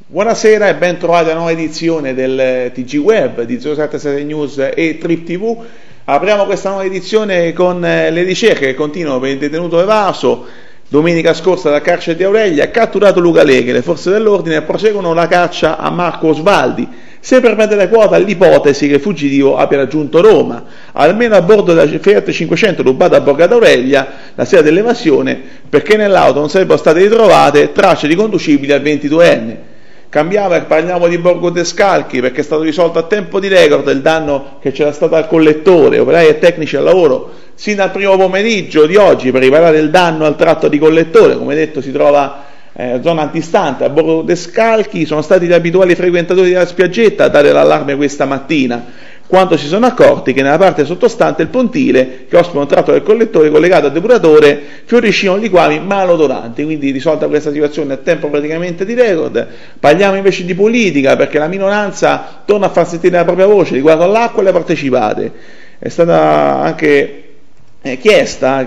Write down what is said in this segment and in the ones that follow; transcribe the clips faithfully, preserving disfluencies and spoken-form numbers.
Buonasera e ben trovati alla nuova edizione del T G Web di zero sette sette News e Trip T V. Apriamo questa nuova edizione con le ricerche che continuano per il detenuto evaso. Domenica scorsa dal carcere di Aurelia ha catturato Luca Leghe. Le forze dell'ordine proseguono la caccia a Marco Osvaldi. Se permette quota l'ipotesi che il fuggitivo abbia raggiunto Roma, almeno a bordo della Fiat cinquecento rubata a Borgo d'Aurelia la sera dell'evasione, perché nell'auto non sarebbero state ritrovate tracce riconducibili al ventiduenne. Cambiamo e parliamo di Borgo Descalchi, perché è stato risolto a tempo di record il danno che c'era stato al collettore. Operai e tecnici al lavoro sin dal primo pomeriggio di oggi per riparare il danno al tratto di collettore. Come detto, si trova eh, zona antistante a Borgo Descalchi. Sono stati gli abituali frequentatori della spiaggetta a dare l'allarme questa mattina, quando si sono accorti che nella parte sottostante il pontile, che ospita un tratto del collettore collegato al depuratore, fioriscivano liquami malodoranti. Quindi risolta questa situazione a tempo praticamente di record. Parliamo invece di politica, perché la minoranza torna a far sentire la propria voce riguardo all'acqua e alle partecipate. È stata anche eh, chiesta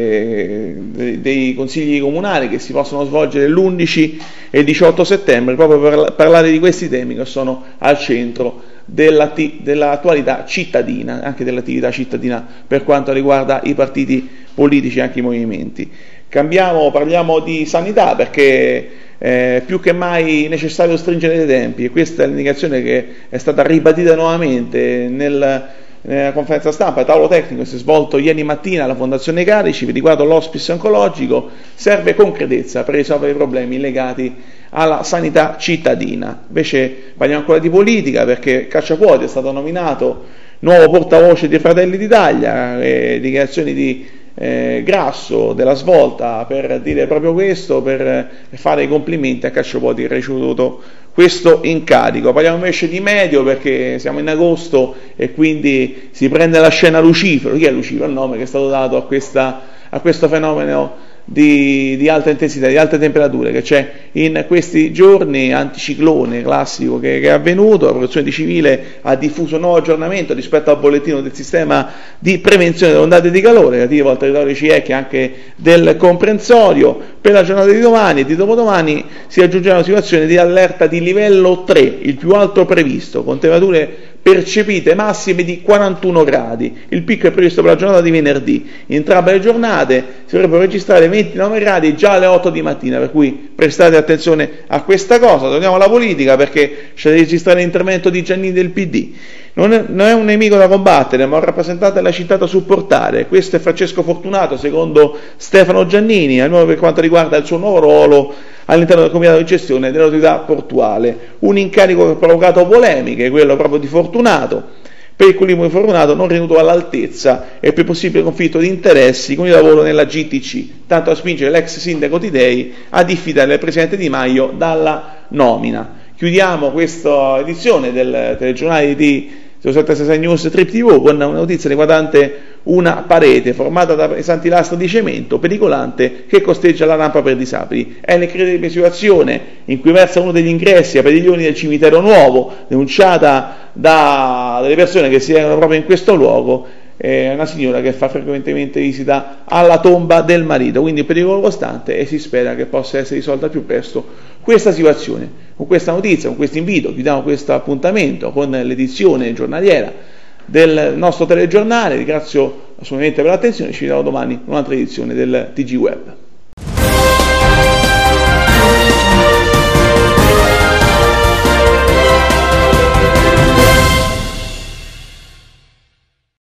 che, dei, dei consigli comunali che si possono svolgere l'undici e il diciotto settembre proprio per parlare di questi temi che sono al centro dell'attualità cittadina, anche dell'attività cittadina per quanto riguarda i partiti politici e anche i movimenti. Cambiamo, parliamo di sanità, perché è più che mai necessario stringere i tempi, e questa è l'indicazione che è stata ribadita nuovamente nel, nella conferenza stampa. Il tavolo tecnico che si è svolto ieri mattina alla Fondazione Carici riguardo all'hospice oncologico. Serve concretezza per risolvere i problemi legati alla sanità cittadina. Invece parliamo ancora di politica, perché Cacciacuoti è stato nominato nuovo portavoce di Fratelli d'Italia, e dichiarazioni di eh, Grasso della Svolta per dire proprio questo, per fare i complimenti a Cacciacuoti che ha ricevuto questo incarico. Parliamo invece di Meteo, perché siamo in agosto e quindi si prende la scena Lucifero. Chi è Lucifero? Il nome che è stato dato a, questa, a questo fenomeno Di, di alta intensità, di alte temperature che c'è in questi giorni, anticiclone classico che, che è avvenuto. La Protezione Civile ha diffuso un nuovo aggiornamento rispetto al bollettino del sistema di prevenzione delle ondate di calore relativo al territorio C I E C e anche del comprensorio. Per la giornata di domani e di dopodomani si aggiungerà una situazione di allerta di livello tre, il più alto previsto, con temperature percepite massime di quarantuno gradi. Il picco è previsto per la giornata di venerdì. In entrambe le giornate si dovrebbero registrare ventinove gradi già alle otto di mattina, per cui prestate attenzione a questa cosa. Torniamo alla politica, perché c'è da registrare l'intervento di Giannini del P D. Non è, non è un nemico da combattere, ma un rappresentante della città da supportare. Questo è Francesco Fortunato, secondo Stefano Giannini, almeno per quanto riguarda il suo nuovo ruolo all'interno del comitato di gestione dell'autorità portuale. Un incarico che ha provocato polemiche, quello proprio di Fortunato, per il cui Fortunato non ritenuto all'altezza e per possibile conflitto di interessi con il lavoro nella G T C, tanto da spingere l'ex sindaco Tidei a diffidare il presidente Di Maio dalla nomina. Chiudiamo questa edizione del telegiornale di zero sette sette News Trip T V con una notizia riguardante una parete formata da pesanti lastre di cemento pericolante che costeggia la rampa per disabili. È l'incredibile situazione in cui versa uno degli ingressi ai padiglioni del cimitero nuovo, denunciata da delle persone che si recano proprio in questo luogo. È una signora che fa frequentemente visita alla tomba del marito, quindi un pericolo costante, e si spera che possa essere risolta al più presto questa situazione. Con questa notizia, con questo invito, chiudiamo questo appuntamento con l'edizione giornaliera del nostro telegiornale. Ringrazio assolutamente per l'attenzione, ci vediamo domani in un'altra edizione del T G Web.